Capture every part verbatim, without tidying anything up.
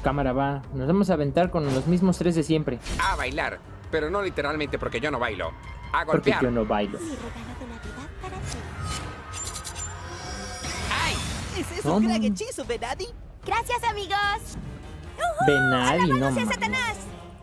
Cámara va. Nos vamos a aventar con los mismos tres de siempre. A bailar, pero no literalmente porque yo no bailo. A Porque golpear. yo no bailo. Mi regalo de Navidad para ti. ¡Ay! ¿Es eso No, un gran no. hechizo, Venadi? Gracias, amigos. ¡Uhú! Venadi, no ¡Alabado sea mames. Satanás!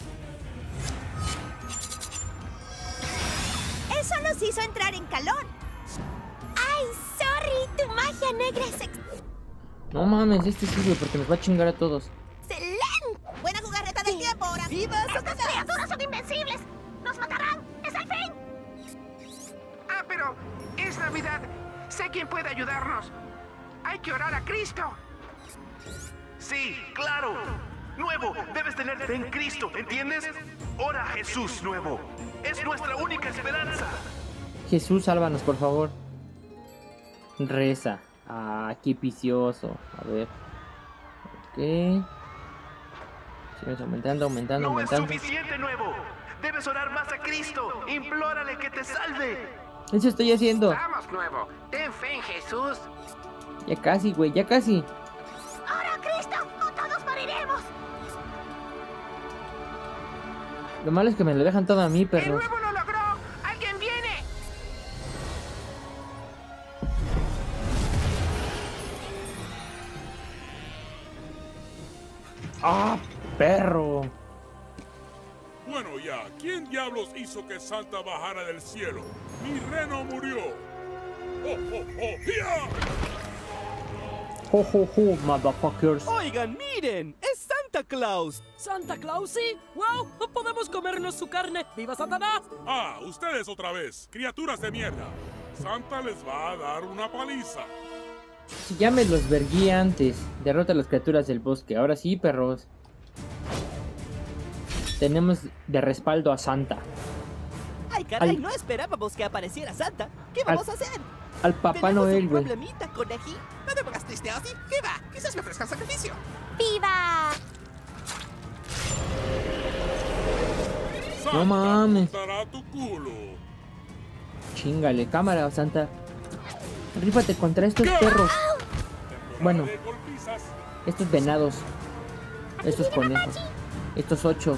Eso nos hizo entrar en calor. ¡Ay, sorry! Tu magia negra es ex- No mames, este sirve porque nos va a chingar a todos. excelente. Buena jugarreta del tiempo ahora. ¡Viva Satanás! ¡Estas criaturas son invencibles! ¡Nos matarán! ¡Es el fin! Ah, pero es Navidad. Sé quién puede ayudarnos. Hay que orar a Cristo. Sí, claro. Nuevo, debes tener fe en Cristo, ¿entiendes? Ora a Jesús, Nuevo. Es nuestra única esperanza. Jesús, sálvanos, por favor. Reza. Ah, qué vicioso. A ver. Ok. Sigues aumentando, aumentando, No es aumentando. suficiente, Nuevo. Debes orar más a Cristo. Implórale que te salve. Eso estoy haciendo. Vamos, Nuevo. Ten fe en Jesús. Ya casi, güey, ya casi. ¡Ahora, Cristo! ¡O todos moriremos! Lo malo es que me lo dejan todo a mí, El perros. nuevo lo logró. ¡Alguien viene! ¡Ah, perro! Bueno ya, ¿quién diablos hizo que Santa bajara del cielo? Mi reno murió. ¡Oh, oh, oh! ¡Ya! ¡Jo, jo, jo, motherfuckers! Oigan, miren, es Santa Claus. ¿Santa Claus, sí? ¡Wow! ¡Podemos comernos su carne! ¡Viva Satanás! Ah, ustedes otra vez, criaturas de mierda. Santa les va a dar una paliza. Si ya me los verguí antes. Derrota a las criaturas del bosque. Ahora sí, perros. Tenemos de respaldo a Santa. Ay, caray, Al- no esperábamos que apareciera Santa. ¿Qué vamos a hacer? Al Papá ¿Tenemos Noel, un güey. problemita, conejí? No te pongas triste, Ozzy. ¿Qué va? Quizás me ofrezcan sacrificio. ¡Viva! Santa mames. cortará tu culo. Chingale, cámara, Santa. Rífate contra estos perros. Bueno. De golpizas. Estos venados. Estos conejos. Estos ochos.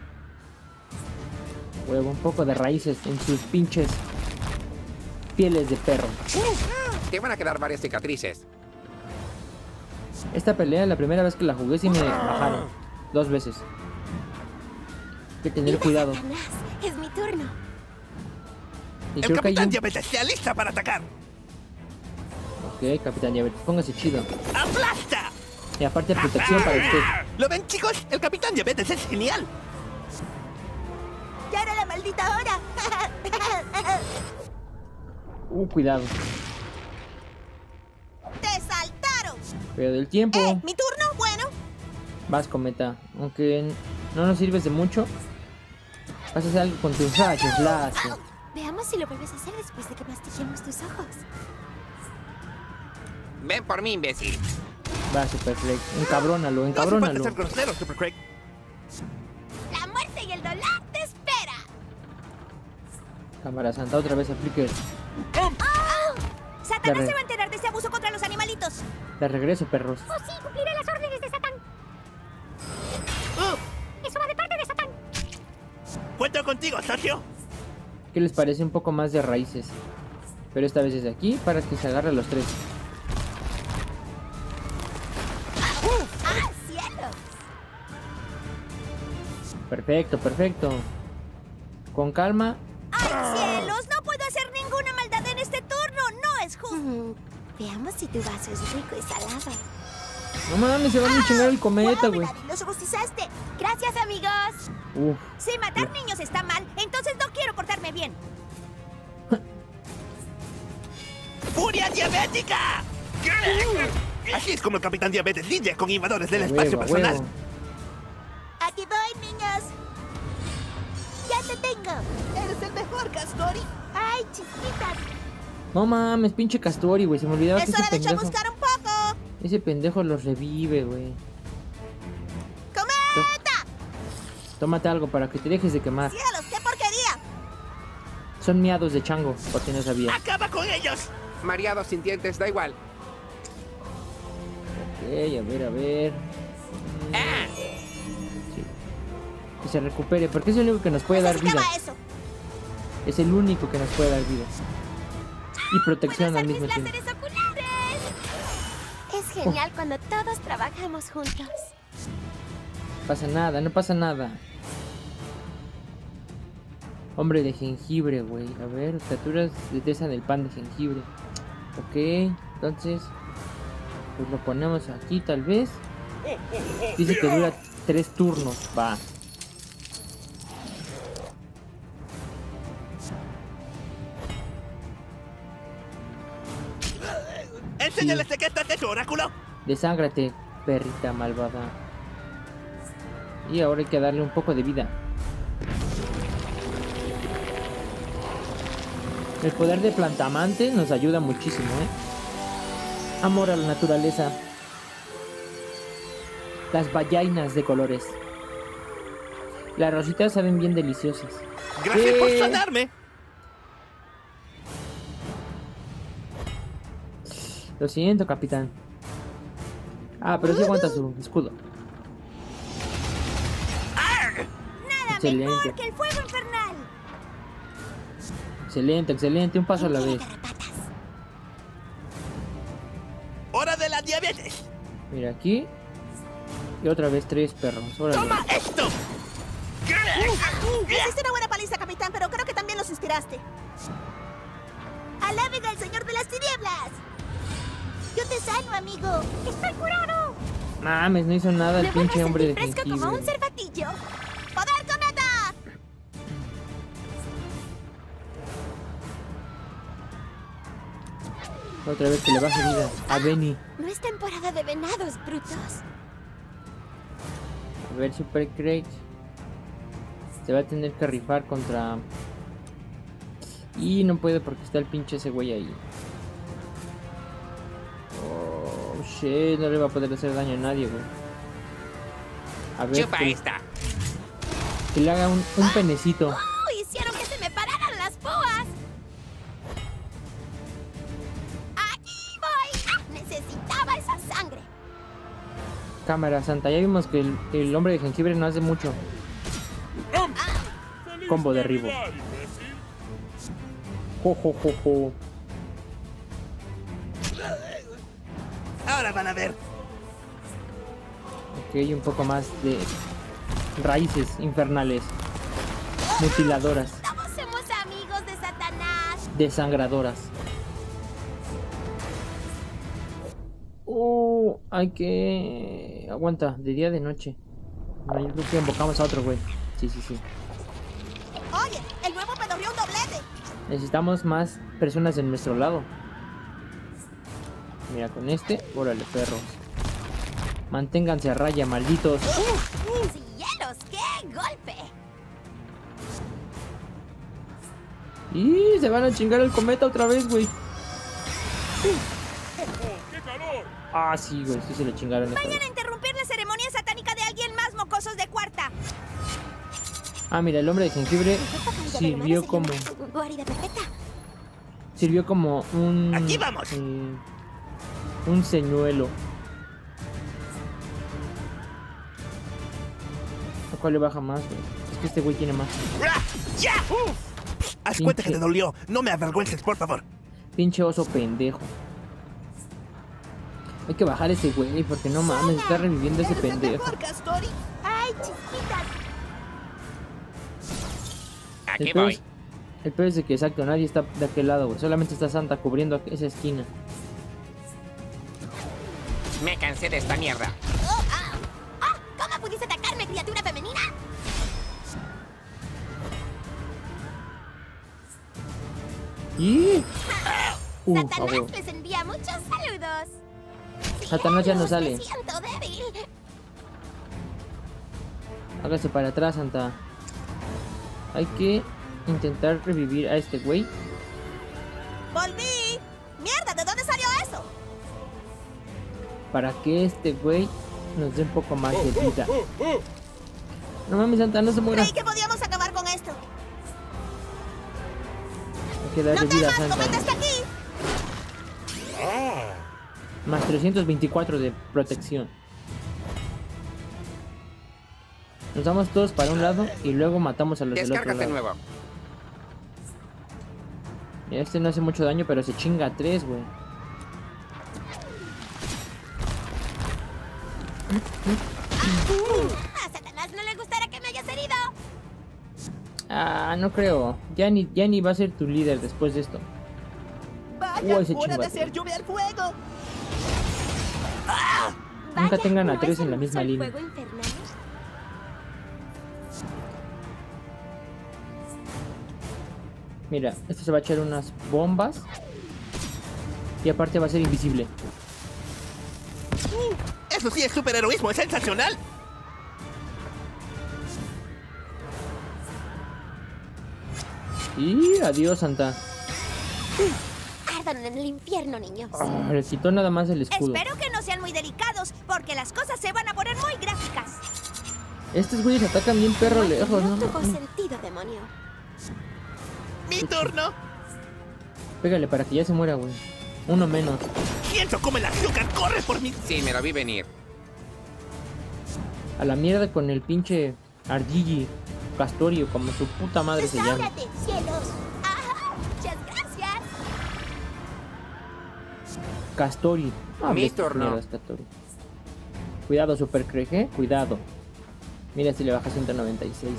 Huevo, un poco de raíces en sus pinches pieles de perro. Te van a quedar varias cicatrices. Esta pelea, la primera vez que la jugué, sí me bajaron. Dos veces. Hay que tener ¡Viva cuidado. Satanás! Es mi turno. Y El creo que hay Capitán un... Diabetes se alista para atacar. Ok, Capitán Diabetes, póngase chido. ¡Aplasta! Y aparte protección para usted. ¿Lo ven, chicos? El Capitán Diabetes es genial. ¡Ya era la maldita hora! Uh, cuidado. ¡Te saltaron! Cuidado del tiempo. ¡Eh! ¿Mi turno? Bueno. Vas, cometa. Aunque no nos sirves de mucho. Vas a hacer algo con tus rayos láser. Veamos si lo vuelves a hacer después de que mastiquemos tus ojos. Ven por mí, imbécil. Va, Superflex. Encabrónalo, No hace falta encabrónalo. ser grosero, Super Craig. La muerte y el dolor te espera. Cámara Santa, otra vez aplique. Satanás re- se va a enterar de este abuso contra los animalitos. De regreso, perros. Oh, sí, cumpliré las órdenes de Satán. Eso va de parte de Satán. Cuento contigo, socio. ¿Qué les parece un poco más de raíces? Pero esta vez es de aquí para que se agarre a los tres. ¡Ah, cielos! Perfecto, perfecto. Con calma. ¡Ay, cielos! No puedo hacer ninguna maldad en este turno. No es justo. Veamos si tu vaso es rico y salado. No mames, se van a chingar el cometa, güey. Venadi, los rostizaste. Gracias, amigos. Uf. Si matar niños está mal, entonces no quiero portarme bien. ¡Furia diabética! Así es como el Capitán Diabetes lidia con invadores del A espacio huevo, a personal. huevo. Aquí voy, niños. Ya te tengo. Eres el mejor, Castori. Ay, chiquitas. No mames, pinche Castori, güey. Se me olvidaba que Es ese hora de pendejo. chamuscar un poco. Ese pendejo los revive, güey. ¡Cometa! Tómate algo para que te dejes de quemar. ¡Cielos, qué porquería! Son miados de chango, por si no sabías. ¡Acaba con ellos! Mareados sin dientes, da igual. Ok, a ver, a ver. ¡Ah! Que se recupere, porque es el único que nos puede dar vida. Necesitaba eso. Es el único que nos puede dar vida. Y protección ¡Puedo al usar mismo mis tiempo. láseres oculares! Es genial cuando todos trabajamos juntos. No pasa nada, no pasa nada. Hombre de jengibre, güey. A ver, criaturas detestan el pan de jengibre. Ok, entonces pues lo ponemos aquí tal vez. Dice que dura tres turnos. Va. Enséñales de qué está hecho, oráculo. Desángrate, perrita malvada. Y ahora hay que darle un poco de vida. El poder de Plantamante nos ayuda muchísimo, ¿eh? Amor a la naturaleza. Las vallainas de colores. Las rositas saben bien deliciosas. Gracias ¿Qué? por sanarme. Lo siento, capitán. Ah, pero sí aguanta su escudo. Nada Excelente. mejor que el fuego infernal. Excelente, excelente. Un paso a la Tiene vez. garrapatas. Hora de la diabetes. Mira aquí. Y otra vez tres perros. Órale. ¡Toma esto! Me hiciste una buena paliza, capitán, pero creo que también los inspiraste. ¡Alaben al Señor de las Tinieblas! Yo te sano, amigo. ¡Estoy curado! Mames, no hizo nada el Me vuelvo pinche a hombre de sentir fresco como un jengibre. cervatillo. ¡Poder cometa! Otra vez que le baje vida a Benny. No es temporada de venados, brutos. A ver, Super Crate. Se va a tener que rifar contra... Y no puede porque está el pinche ese güey ahí. Oh, shit. No le va a poder hacer daño a nadie, güey. A ver, Chupa que, esta. que le haga un, un penecito. ¡Oh! Hicieron que se me pararan las púas. ¡Aquí voy! ¡Ah! Necesitaba esa sangre. Cámara santa. Ya vimos que el, el hombre de jengibre no hace mucho. ¡Feliz Combo derribo. Navidad, imbécil! Jo, jo, jo, jo. Ahora van a ver. Ok, un poco más de raíces infernales. Mutiladoras. Todos somos amigos de Satanás. Desangradoras. Oh, hay que... Aguanta, de día de noche. No, yo creo que invocamos a otro güey. Sí, sí, sí. Oye, el nuevo pedorrió un doblete. Necesitamos más personas en nuestro lado. Mira, con este, órale, perros. Manténganse a raya, malditos. ¡Cielos! ¡Qué golpe! Y se van a chingar el cometa otra vez, güey. ¡Oh, qué calor! Ah, sí, güey, sí se lo chingaron esta Vayan vez. a interrumpir la ceremonia satánica de alguien más, mocosos de cuarta. Ah, mira, el hombre de jengibre sirvió como... Guarida perfecta. Sirvió como un... Aquí vamos. eh, un señuelo. ¿A cuál le baja más, güey? Es que este güey tiene más. ¡Ya! Haz cuenta que te dolió. No me avergüences, por favor. Pinche oso pendejo. Hay que bajar ese güey porque no mames, está reviviendo ese Eres el pendejo. mejor, Castori. ¡Ay, chiquitas! Aquí El peor, voy. es, el peor es de que exacto, nadie está de aquel lado, güey. Solamente está Santa cubriendo esa esquina. Me cansé de esta mierda. Oh, ah. ¡Ah! ¿Cómo pudiste atacarme, criatura femenina? Y... Uh, a Satanás huevo. les envía muchos saludos. Satanás ya no Cielos, sale. Me siento débil. Hágase para atrás, Santa. Hay que intentar revivir a este güey. ¡Volví! ¡Mierda! ¿De dónde salió eso? Para que este güey nos dé un poco más de vida. No mames, Santa, no se muera. Creí que podíamos acabar con esto. Hay que darle ¡No vida a temas! Santa. ¡Cometa está aquí! Más trescientos veinticuatro de protección. Nos vamos todos para un lado y luego matamos a los del otro Descárgate lado. nuevo. Mira, este no hace mucho daño, pero se chinga a tres, güey. A Satanás no le gustará que me hayas herido. Ah, no creo. Ya ni, ya ni va a ser tu líder después de esto. Vaya, Uy, ese hora de chingado. hacer lluvia al fuego. Nunca Vaya, tengan a ¿no tres es en la un misma uso el línea. fuego infernal? Mira, este se va a echar unas bombas. Y aparte va a ser invisible. Eso sí es superheroísmo, es sensacional. Y adiós, Santa. Ardan en el infierno, niños. Ah, le quitó nada más el escudo. Espero que no sean muy delicados, porque las cosas se van a poner muy gráficas. Estos güeyes atacan bien perro lejos, No ¿no? tuvo sentido, demonio. Mi turno. Pégale para que ya se muera, güey. Uno menos. Pienso come el azúcar, corre por mí. Sí, me lo vi venir. A la mierda con el pinche Ardigi Castorio, como su puta madre se llama. ¡Destábrate, cielos! ¡Ah! ¡Muchas gracias! Castori. No Mi hables turno. mierdas, Castori. Cuidado, Super Craig, ¿eh? Cuidado. Mira si le baja ciento noventa y seis.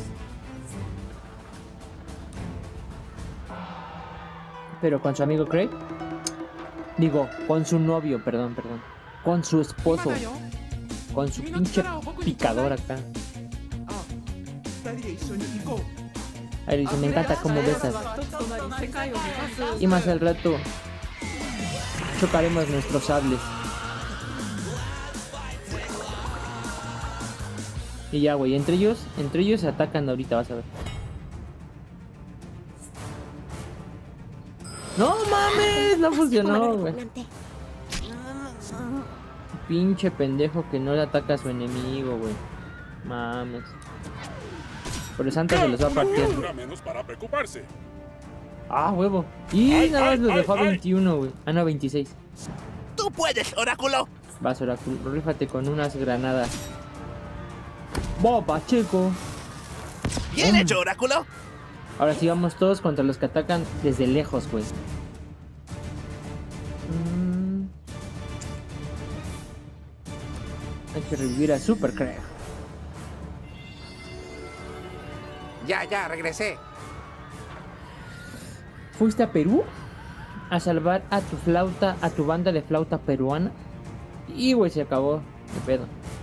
Pero con su amigo Craig. Digo, con su novio, perdón, perdón. Con su esposo. Con su pinche picador acá. Ahí dice, me encanta cómo besas. Y más al rato chocaremos nuestros sables. Y ya, güey, entre ellos, entre ellos se atacan ahorita, vas a ver. ¡No mames! No funcionó, güey. Pinche pendejo que no le ataca a su enemigo, güey. Mames. Pero Santa se los va a partir. Una menos para preocuparse. Ah, huevo. Y Ay, nada más ay, los ay, dejó a ay. veintiuno, güey. Ah, no, veintiséis. Tú puedes, oráculo. Vas, Oráculo, rífate con unas granadas. ¡Boba, chico! Bien Mm. hecho, oráculo. Ahora sí vamos todos contra los que atacan desde lejos, güey. Mm. Hay que revivir a Super Craig. Ya, ya, regresé. ¿Fuiste a Perú? A salvar a tu flauta, a tu banda de flauta peruana. Y güey, se acabó. ¿Qué pedo?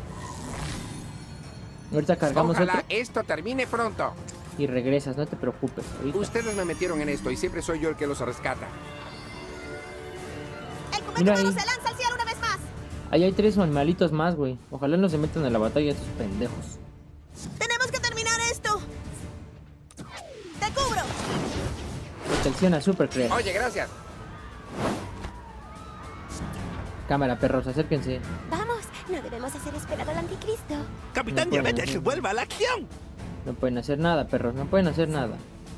Ahorita cargamos Ojalá otro esto termine pronto. y regresas, no te preocupes. Ahorita. Ustedes me metieron en esto y siempre soy yo el que los rescata. ¡El cometa Mira humano ahí. se lanza al cielo una vez más! Ahí hay tres animalitos más, güey. Ojalá no se metan a la batalla estos pendejos. ¡Tenemos que terminar esto! ¡Te cubro! Protección a Super Craig. Oye, gracias. Cámara, perros, acérquense. Vamos, no debemos hacer esperar al anticristo. Capitán No puedo. Diabetes, vuelva a la acción. No pueden hacer nada, perros, no pueden hacer nada.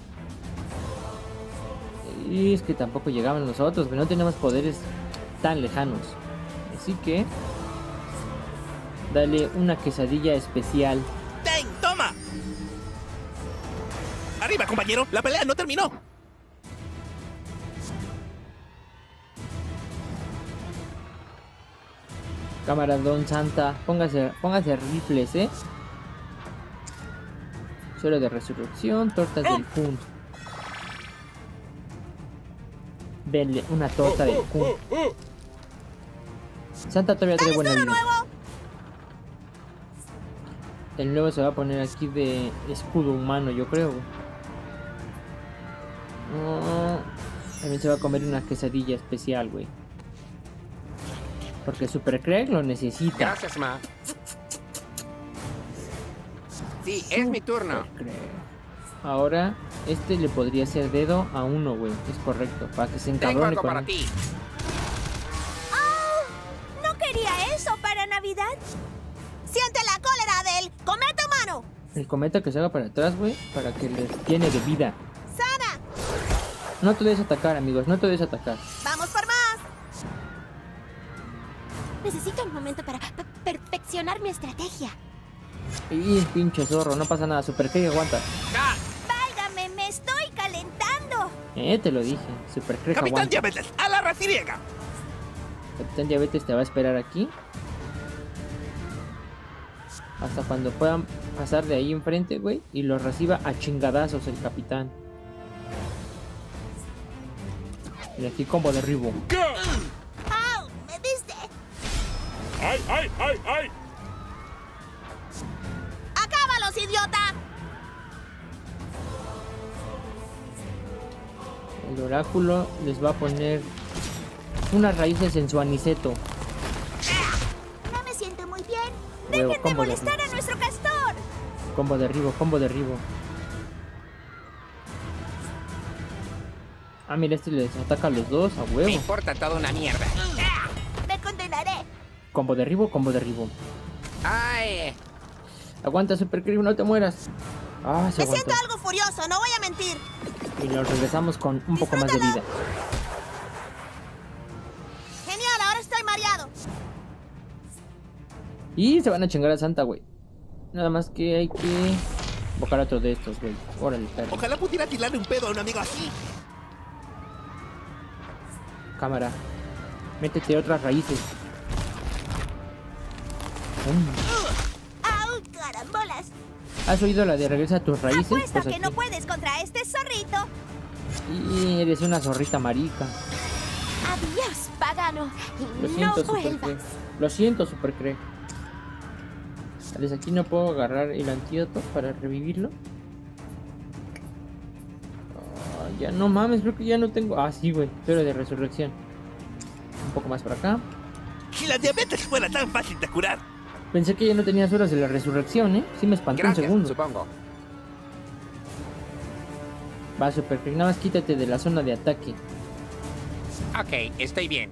Y es que tampoco llegaban nosotros, que no tenemos poderes tan lejanos. Así que... dale una quesadilla especial. Ten, toma. Arriba, compañero. La pelea no terminó. Cámara, Don Santa, póngase, póngase rifles, ¿eh? Suelo de resurrección, tortas del Kun. Denle una torta del Kun. Santa todavía trae buena vida. El nuevo se va a poner aquí de escudo humano, yo creo. Oh, también se va a comer una quesadilla especial, güey. Porque Super Craig lo necesita. Gracias, Ma. Sí, es mi turno. Super Craig. Ahora, este le podría hacer dedo a uno, güey. Es correcto. Para que se Tengo encabrone algo con para él. ti. ¡Oh! ¿No quería eso para Navidad? ¡Siente la cólera del cometa humano! El cometa que se haga para atrás, güey. Para que les llene de vida. ¡Sana! No te debes atacar, amigos. No te debes atacar. ¡Vamos por más! Necesito un momento para pe- perfeccionar mi estrategia. Y pinche zorro, no pasa nada. Super Craig aguanta. Válgame, me estoy calentando. Eh, te lo dije. Super Craig Capitán aguanta. Diabetes, a la refriega. Capitán Diabetes te va a esperar aquí. Hasta cuando puedan pasar de ahí enfrente, güey. Y los reciba a chingadazos el capitán. Y aquí combo derribo. ¡Au! ¡Me diste! ¡Ay, ay, ay, ay! ¡Acábalos, idiota! El oráculo les va a poner unas raíces en su aniceto. No me siento muy bien. Huevo, ¡Dejen de combo molestar derribo. a nuestro castor! Combo derribo, combo derribo. Ah, mira, este les ataca a los dos, a Me huevo. importa toda una mierda. ¡Me condenaré! Combo derribo, combo derribo. ¡Ay! Aguanta, Super Craig, no te mueras. Ah, se Me aguantó. siento algo furioso, no voy a mentir. Y nos regresamos con un poco más de vida. Genial, ahora estoy mareado. Y se van a chingar a Santa, güey. Nada más que hay que invocar a otro de estos, güey. Órale, perro. Ojalá pudiera tirarle un pedo a un amigo así. Cámara. Métete otras raíces. Mm. ¡Au, carambolas! ¿Has oído la de regresa a tus raíces? Apuesto Pues que no aquí. puedes contra este zorrito. Y eres una zorrita marica. Adiós, pagano. Lo Y siento, no Super Craig. vuelvas. Lo siento, Super Craig. Vale, aquí no puedo agarrar el antídoto para revivirlo. Ah, ya no mames, creo que ya no tengo. Ah, sí, güey. Pero de resurrección. Un poco más para acá. Si la diabetes fuera tan fácil de curar. Pensé que ya no tenías horas de la resurrección, ¿eh? Sí me espantó un Gracias, segundo. supongo. Va, Super Craig, nada más quítate de la zona de ataque. Ok, estoy bien.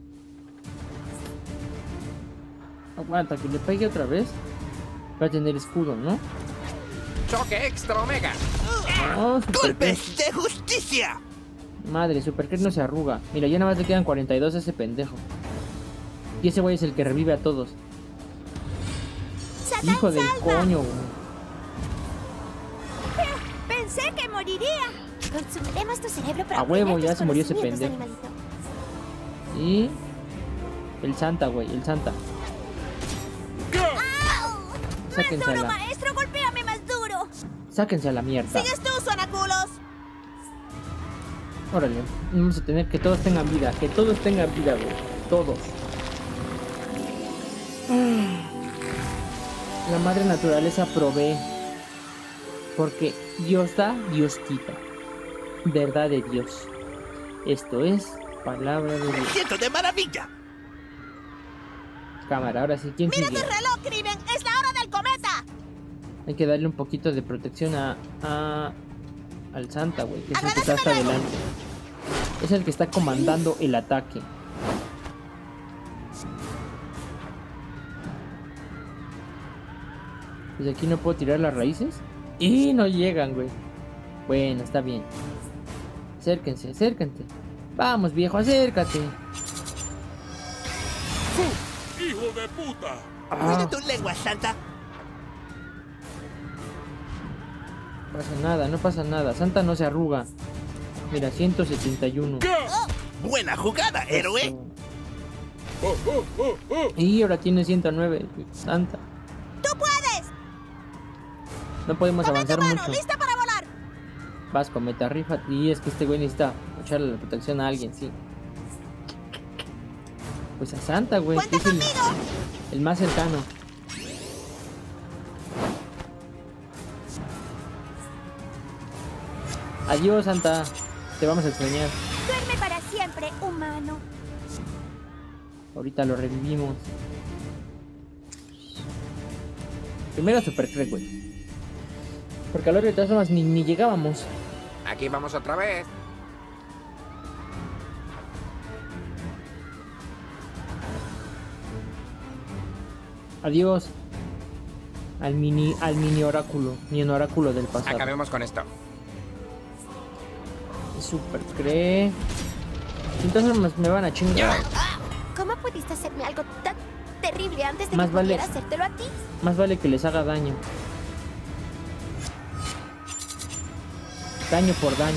Aguanta, que le pegue otra vez. Va a tener escudo, ¿no? Choque extra omega. No, Super Craig. ¡Golpes de justicia! Madre, Super Craig no se arruga. Mira, ya nada más le quedan cuarenta y dos a ese pendejo. Y ese güey es el que revive a todos. ¡Satán, Hijo del salva! coño, güey. Pensé que moriría. Consumiremos tu cerebro para A huevo, obtener ya tus se murió ese conocimientos, pendejo. animalito. Y... el Santa, güey, el Santa. ¡Au! ¡Más Sáquense a duro, la... maestro! ¡Golpéame más duro! Sáquense a la mierda. ¡Sigues tú, sonaculos! Órale, vamos a tener que todos tengan vida. Que todos tengan vida, güey. Todos. La madre naturaleza provee. Porque Dios da, Dios quita. Verdad de Dios. Esto es palabra de Me Dios. siento de maravilla. Cámara, ahora sí, ¿quién ¡Mira sigue? tu reloj, Crimen! ¡Es la hora del cometa! Hay que darle un poquito de protección a... a al Santa, güey. Que es el que está hasta Agradéceme luego. adelante. Es el que está comandando el ataque. Desde aquí no puedo tirar las raíces. Y no llegan, güey. Bueno, está bien. Acérquense, acérquense. Vamos, viejo, acércate. ¡Hijo de puta! Ah, Cuida tu lengua, Santa. no pasa nada, no pasa nada. Santa no se arruga. Mira, ciento setenta y uno. Buena jugada, héroe. Eso. ¡Oh, oh, oh, oh! Y ahora tiene ciento nueve. Santa. ¡Tú puedes! No podemos ¡Toma tu avanzar mano! mucho. ¡Lista para volar! Vas, cometa, rifa. Y es que este güey necesita echarle la protección a alguien, sí. Pues a Santa, güey. Que ¡Cuenta es el, conmigo! el más cercano. Adiós, Santa. Te vamos a extrañar. Duerme para siempre, humano. Ahorita lo revivimos. Primero Super Craig, güey. Porque a lo de todas formas ni, ni llegábamos. Aquí vamos otra vez. Adiós. Al mini, al mini oráculo. Ni en oráculo del pasado. Acabemos con esto. Super Craig. Entonces me van a chingar. ¿Cómo pudiste hacerme algo tan, terrible antes de Más que vale- pudiera hacértelo a ti. Más vale que les haga daño. Daño por daño.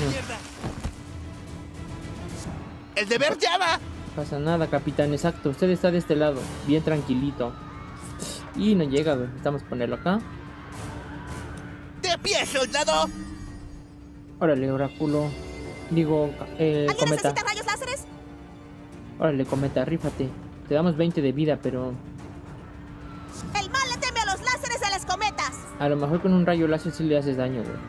¡El deber llama! No pasa nada, capitán. Exacto. Usted está de este lado. Bien tranquilito. Y no llega, güey. Necesitamos ponerlo acá. ¡De pie, soldado! Órale, oráculo. Digo, eh, ¿Alguien cometa. necesita rayos láseres? Órale, cometa, rífate. Te damos veinte de vida, pero El mal le teme a los láseres de las cometas. a lo mejor con un rayo láser sí le haces daño, güey.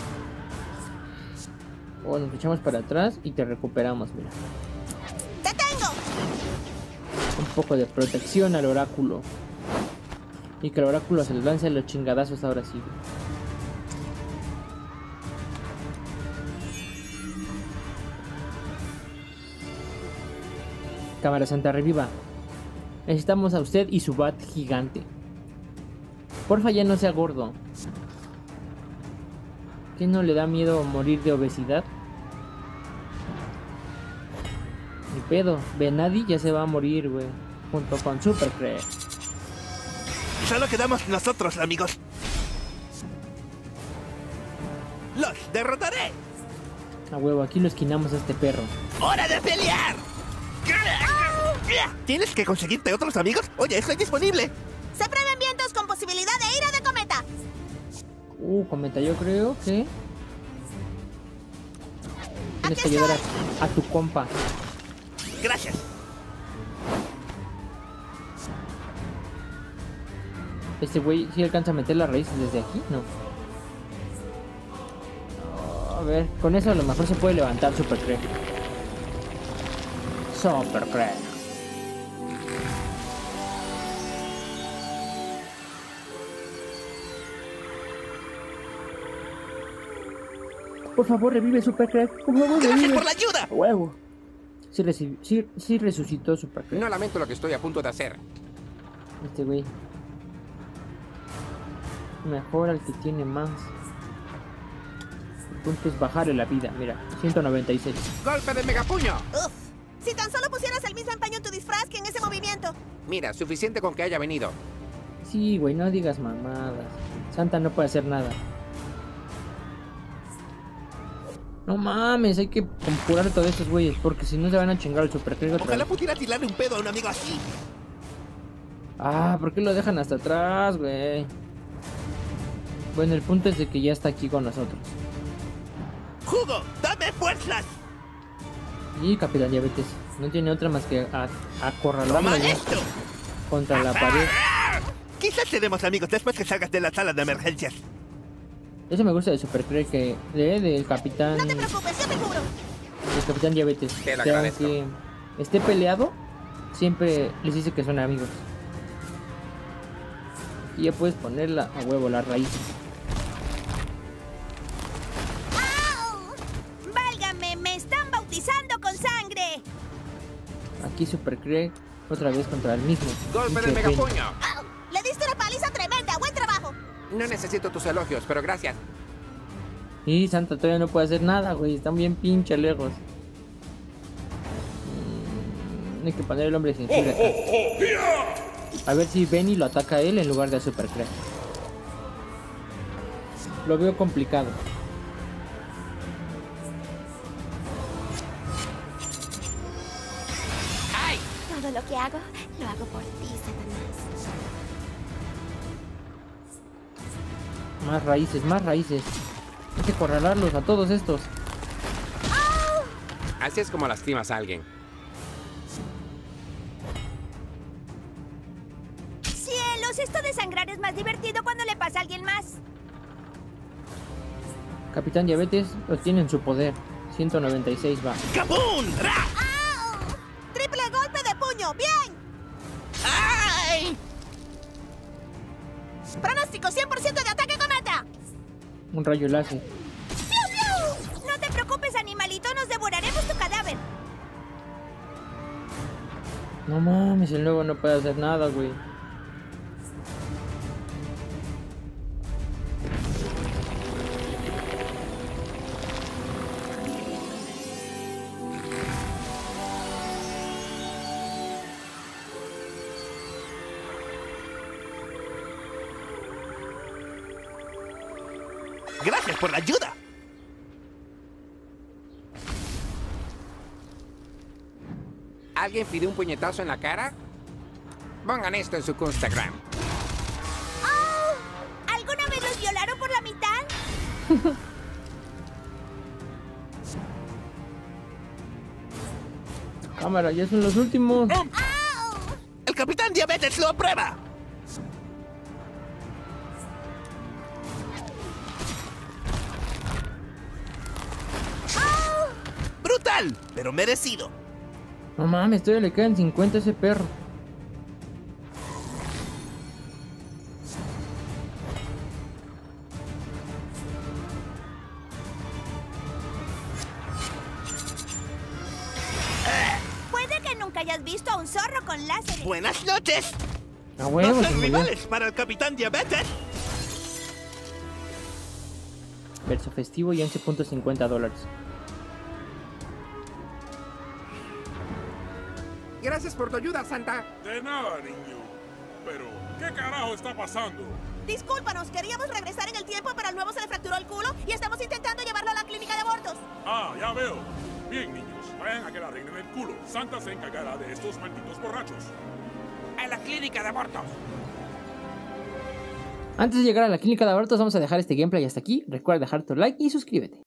O nos echamos para atrás y te recuperamos, mira. ¡Te tengo! Un poco de protección al oráculo. Y que el oráculo se le lance los chingadazos ahora sí, güey. Cámara Santa, reviva. Necesitamos a usted y su bat gigante. Porfa, ya no sea gordo. ¿Qué no le da miedo morir de obesidad? Ni pedo. Venadi ya se va a morir, güey. Junto con Supercrest. Solo quedamos nosotros, amigos. ¡Los derrotaré! A huevo, aquí lo esquinamos a este perro. ¡Hora de pelear! ¿Tienes que conseguirte otros amigos? Oye, estoy disponible. Se prevén vientos con posibilidad de ira de cometa. Uh, cometa, yo creo que tienes que Aquí ayudar estoy. a, a tu compa. Gracias. Este güey sí alcanza a meter las raíces desde aquí, ¿no? A ver, con eso a lo mejor se puede levantar Supercrest. Supercrest. Por favor, revive Supercrest. Por favor, ¡Gracias revive. por la ayuda! A huevo. Sí, reci- sí, sí resucitó Supercrest. No lamento lo que estoy a punto de hacer. Este güey. Mejor al que tiene más. El punto es bajarle la vida. Mira, ciento noventa y seis. ¡Golpe de megapuño! Uf. Si tan solo pusieras el mismo empeño en tu disfraz que en ese movimiento. Mira, suficiente con que haya venido. Sí, güey, no digas mamadas. Santa no puede hacer nada. No mames, hay que compurar a todos estos güeyes. Porque si no se van a chingar al Supercrest otra Ojalá vez. pudiera tirarle un pedo a un amigo así. Ah, ¿por qué lo dejan hasta atrás, güey? Bueno, el punto es de que ya está aquí con nosotros. ¡Jugo! ¡Dame fuerzas! Y Capitán Diabetes no tiene otra más que a- acorralarlo ¡Toma ya esto! contra la pared. Quizás seremos amigos después que salgas de la sala de emergencias. Eso me gusta de Supercrest, que de, del Capitán No te preocupes, yo te cubro. del Capitán Diabetes. Te lo Que agradezco. aunque esté peleado, siempre les dice que son amigos. Y ya puedes ponerla a huevo, la raíz. ¡Au! ¡Válgame! ¡Me están bautizando con sangre! Aquí Supercrest otra vez contra el mismo. ¡Golpe de Pinche Penny. megapuño! ¡Au! Le diste una paliza tremenda. ¡Buen trabajo! No necesito tus elogios, pero gracias. Y Santa todavía no puede hacer nada, güey. Están bien pinche lejos. Mm, hay que poner el hombre de jengibre acá. A ver si Benny lo ataca a él en lugar de a Supercrest. Lo veo complicado. Todo lo que hago, lo hago por ti, Satanás. Más raíces, más raíces. Hay que acorralarlos a todos estos. Así es como lastimas a alguien. ¡Cielos! Esto de sangrar es más divertido cuando le pasa a alguien más. Capitán Diabetes lo tiene en su poder. ciento noventa y seis va. ¡Kabum! ¡Ra! ¡Au! ¡Triple golpe de puño! ¡Bien! ¡Ay! ¡Pronóstico cien por ciento de ataque cometa! Un rayo láser. ¡Piu, piu! No te preocupes, animalito. Nos devoraremos tu cadáver. No mames, el nuevo no puede hacer nada, güey. Gracias por la ayuda. ¿Alguien pidió un puñetazo en la cara? Pongan esto en su Instagram. Oh, ¿alguna vez los violaron por la mitad? Cámara, ya son los últimos. ¡Au! El Capitán Diabetes lo aprueba. Brutal, pero merecido. No mames, todavía le quedan cincuenta a ese perro. Puede que nunca hayas visto a un zorro con láseres. Buenas noches. A huevo, No se son murió. rivales para el Capitán Diabetes. Verso festivo y once punto cincuenta dólares. Gracias por tu ayuda, Santa. De nada, niño. Pero, ¿qué carajo está pasando? Discúlpanos, queríamos regresar en el tiempo, pero al nuevo se le fracturó el culo y estamos intentando llevarlo a la clínica de abortos. Ah, ya veo. Bien, niños, vayan a que le arreglen el culo. Santa se encargará de estos malditos borrachos. A la clínica de abortos. Antes de llegar a la clínica de abortos, vamos a dejar este gameplay hasta aquí. Recuerda dejar tu like y suscríbete.